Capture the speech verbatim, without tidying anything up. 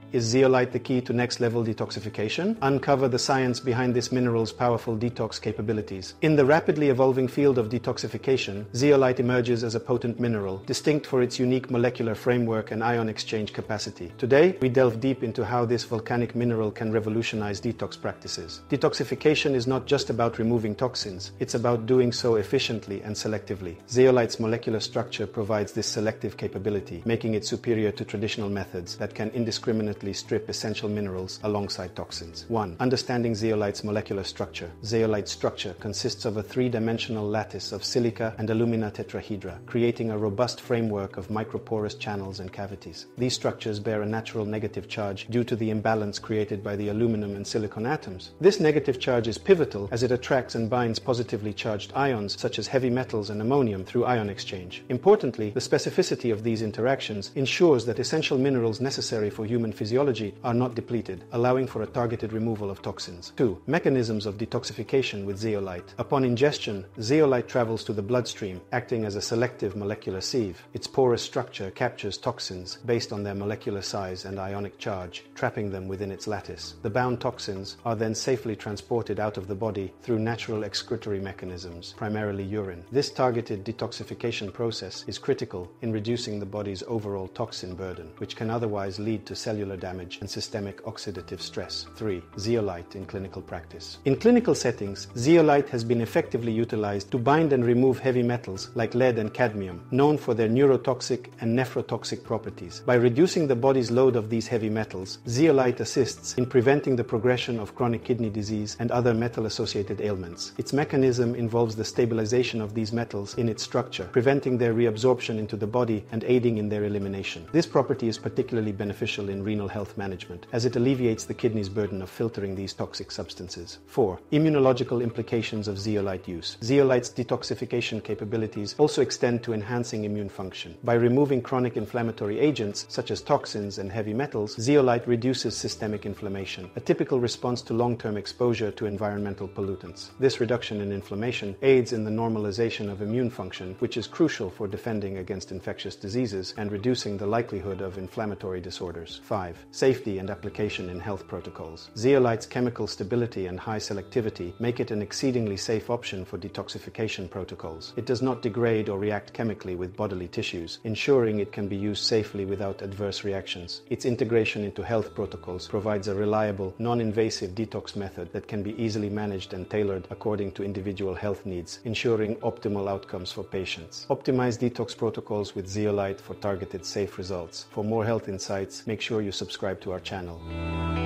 Is zeolite the key to next-level detoxification? Uncover the science behind this mineral's powerful detox capabilities. In the rapidly evolving field of detoxification, zeolite emerges as a potent mineral, distinct for its unique molecular framework and ion exchange capacity. Today, we delve deep into how this volcanic mineral can revolutionize detox practices. Detoxification is not just about removing toxins, it's about doing so efficiently and selectively. Zeolite's molecular structure provides this selective capability, making it superior to traditional methods that can indiscriminately strip essential minerals alongside toxins. one. Understanding zeolite's molecular structure. Zeolite's structure consists of a three-dimensional lattice of silica and alumina tetrahedra, creating a robust framework of micro-porous channels and cavities. These structures bear a natural negative charge due to the imbalance created by the aluminum and silicon atoms. This negative charge is pivotal as it attracts and binds positively charged ions such as heavy metals and ammonium through ion exchange. Importantly, the specificity of these interactions ensures that essential minerals necessary for human physiology are not depleted, allowing for a targeted removal of toxins. two. Mechanisms of detoxification with zeolite. Upon ingestion, zeolite travels to the bloodstream, acting as a selective molecular sieve. Its porous structure captures toxins based on their molecular size and ionic charge, trapping them within its lattice. The bound toxins are then safely transported out of the body through natural excretory mechanisms, primarily urine. This targeted detoxification process is critical in reducing the body's overall toxin burden, which can otherwise lead to cellular damage and systemic oxidative stress. three. Zeolite in clinical practice. In clinical settings, zeolite has been effectively utilized to bind and remove heavy metals like lead and cadmium, known for their neurotoxic and nephrotoxic properties. By reducing the body's load of these heavy metals, zeolite assists in preventing the progression of chronic kidney disease and other metal-associated ailments. Its mechanism involves the stabilization of these metals in its structure, preventing their reabsorption into the body and aiding in their elimination. This property is particularly beneficial in renal health management, as it alleviates the kidney's burden of filtering these toxic substances. four. Immunological implications of zeolite use. Zeolite's detoxification capabilities also extend to enhancing immune function. By removing chronic inflammatory agents, such as toxins and heavy metals, zeolite reduces systemic inflammation, a typical response to long-term exposure to environmental pollutants. This reduction in inflammation aids in the normalization of immune function, which is crucial for defending against infectious diseases and reducing the likelihood of inflammatory disorders. five. Safety and application in health protocols. Zeolite's chemical stability and high selectivity make it an exceedingly safe option for detoxification protocols. It does not degrade or react chemically with bodily tissues, ensuring it can be used safely without adverse reactions. Its integration into health protocols provides a reliable, non-invasive detox method that can be easily managed and tailored according to individual health needs, ensuring optimal outcomes for patients. Optimize detox protocols with zeolite for targeted, safe results. For more health insights, make sure you subscribe to our channel.